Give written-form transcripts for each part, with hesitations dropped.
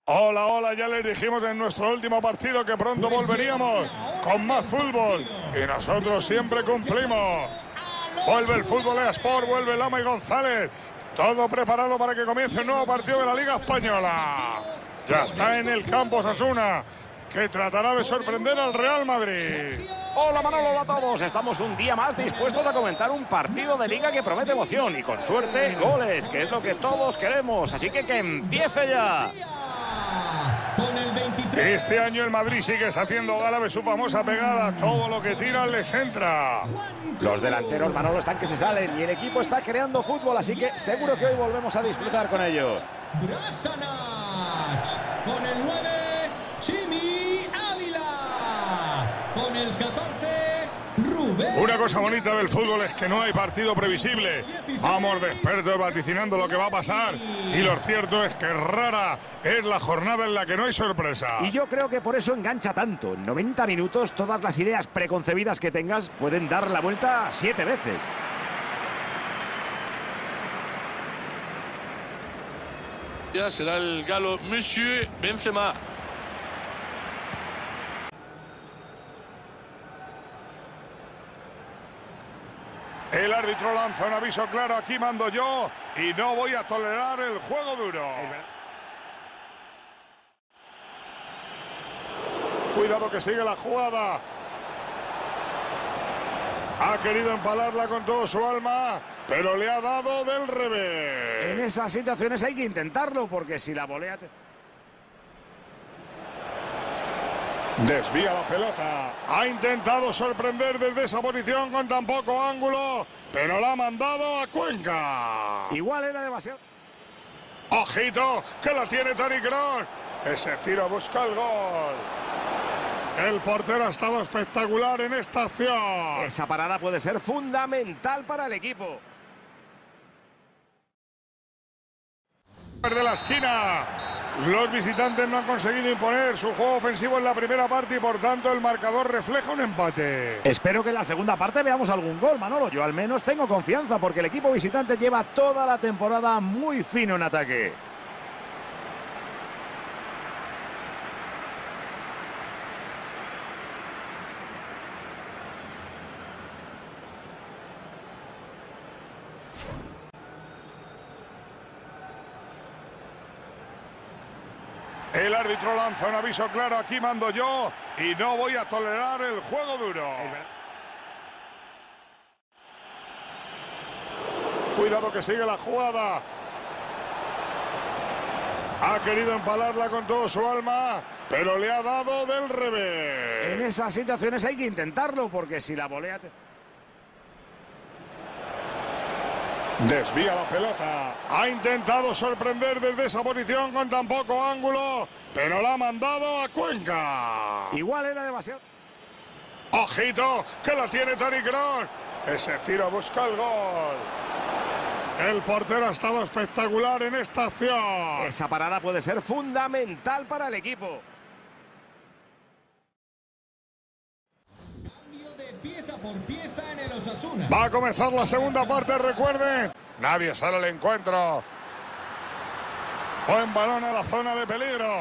Hola, hola, ya les dijimos en nuestro último partido que pronto volveríamos con más fútbol y nosotros siempre cumplimos. Vuelve el Fútbol Sport, vuelve Lama y González. Todo preparado para que comience un nuevo partido de la Liga Española. Ya está en el campo Osasuna, que tratará de sorprender al Real Madrid. Hola Manolo, hola a todos. Estamos un día más dispuestos a comentar un partido de Liga que promete emoción y con suerte goles, que es lo que todos queremos. Así que empiece ya. Este año el Madrid sigue haciendo gala de su famosa pegada. Todo lo que tira les entra. Los delanteros, Manolo, están que se salen y el equipo está creando fútbol, así que seguro que hoy volvemos a disfrutar con ellos. Brasanac, con el 9, Chimi Ávila, con el 14, Rubén. Una cosa bonita del fútbol es que no hay partido previsible. Vamos de expertos vaticinando lo que va a pasar. Y lo cierto es que rara es la jornada en la que no hay sorpresa. Y yo creo que por eso engancha tanto. En 90 minutos todas las ideas preconcebidas que tengas pueden dar la vuelta 7 veces. Ya será el galo Monsieur Benzema. El árbitro lanza un aviso claro, aquí mando yo y no voy a tolerar el juego duro. Cuidado que sigue la jugada. Ha querido empalarla con todo su alma, pero le ha dado del revés. En esas situaciones hay que intentarlo, porque si la volea... Desvía la pelota. Ha intentado sorprender desde esa posición con tan poco ángulo, pero la ha mandado a Cuenca. Igual era demasiado... ¡Ojito! ¡Que la tiene Toni Kroos! Ese tiro busca el gol. El portero ha estado espectacular en esta acción. Esa parada puede ser fundamental para el equipo. De la esquina. Los visitantes no han conseguido imponer su juego ofensivo en la primera parte y por tanto el marcador refleja un empate. Espero que en la segunda parte veamos algún gol, Manolo. Yo al menos tengo confianza porque el equipo visitante lleva toda la temporada muy fino en ataque. El árbitro lanza un aviso claro, aquí mando yo y no voy a tolerar el juego duro. Cuidado que sigue la jugada. Ha querido empalarla con todo su alma, pero le ha dado del revés. En esas situaciones hay que intentarlo, porque si la volea... Desvía la pelota. Ha intentado sorprender desde esa posición con tan poco ángulo, pero la ha mandado a Cuenca. Igual era demasiado... ¡Ojito! ¡Que la tiene Toni Kroos! Ese tiro busca el gol. El portero ha estado espectacular en esta acción. Esa parada puede ser fundamental para el equipo. Pieza por pieza en el Osasuna. Va a comenzar la segunda parte, recuerden. Nadie sale al encuentro. Buen balón a la zona de peligro.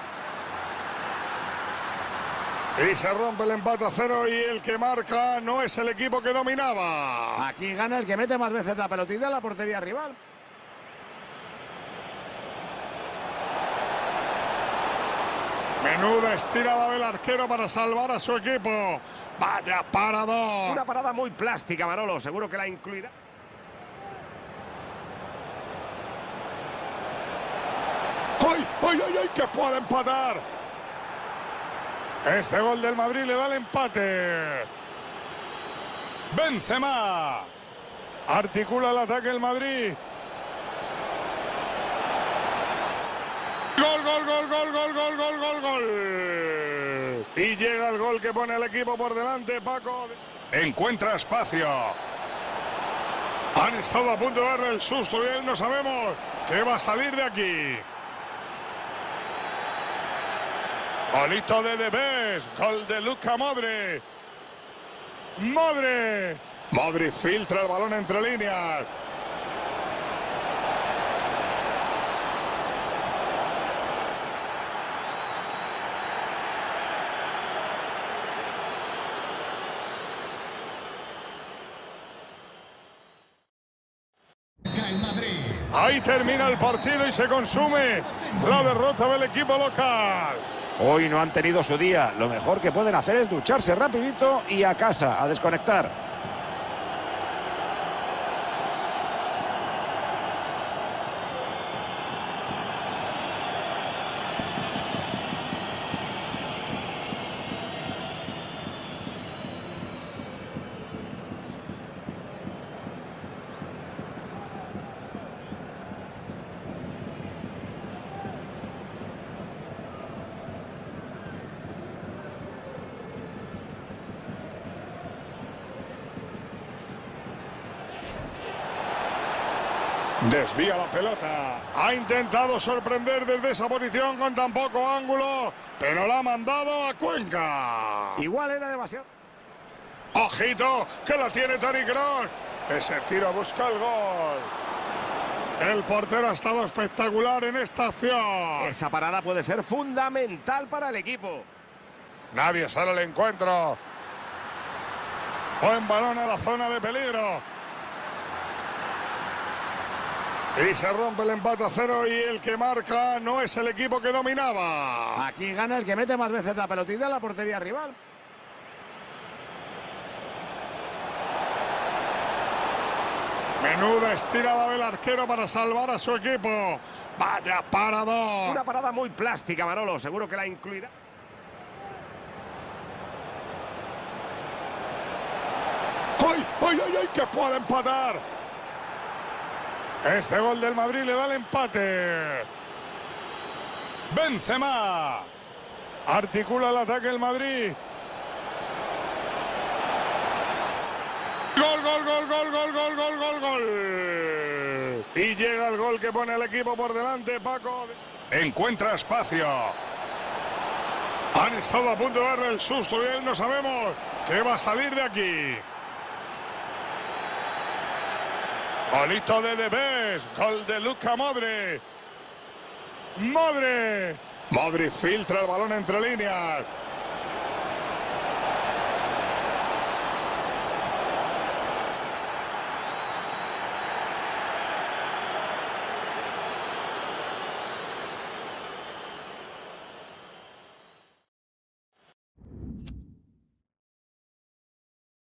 Y se rompe el empate a 0 y el que marca no es el equipo que dominaba. Aquí gana el que mete más veces la pelotita en la portería rival. Menuda estirada del arquero para salvar a su equipo. Vaya paradón. Una parada muy plástica, Manolo. Seguro que la incluirá. ¡Ay, ay, ay, ay! ¡Que puede empatar! Este gol del Madrid le da el empate. Benzema. Articula el ataque el Madrid. Gol, gol, gol, gol, gol, gol, gol, gol, gol. Y llega el gol que pone al equipo por delante, Paco. Encuentra espacio. Han estado a punto de darle el susto y él no sabemos que va a salir de aquí. Golito de Debes, gol de Luka Modric. Modric filtra el balón entre líneas. Ahí termina el partido y se consume la derrota del equipo local. Hoy no han tenido su día. Lo mejor que pueden hacer es ducharse rapidito y a casa, a desconectar. Desvía la pelota. Ha intentado sorprender desde esa posición con tan poco ángulo, pero la ha mandado a Cuenca. Igual era demasiado. Ojito, que la tiene Toni Kroos. Ese tiro busca el gol. El portero ha estado espectacular en esta acción. Esa parada puede ser fundamental para el equipo. Nadie sale al encuentro. Buen balón a la zona de peligro. Y se rompe el empate a 0 y el que marca no es el equipo que dominaba. Aquí gana el que mete más veces la pelotita en la portería rival. Menuda estirada del arquero para salvar a su equipo. Vaya paradón. Una parada muy plástica, Manolo. Seguro que la incluirá. ¡Ay, ay, ay, ay! ¡Que puede empatar! Este gol del Madrid le da el empate. Benzema. Articula el ataque el Madrid. Gol, gol, gol, gol, gol, gol, gol, gol, gol. Y llega el gol que pone al equipo por delante, Paco. Encuentra espacio. Han estado a punto de darle el susto y él no sabemos qué va a salir de aquí. Golito de Debes, gol de Luka Modric. Modric filtra el balón entre líneas.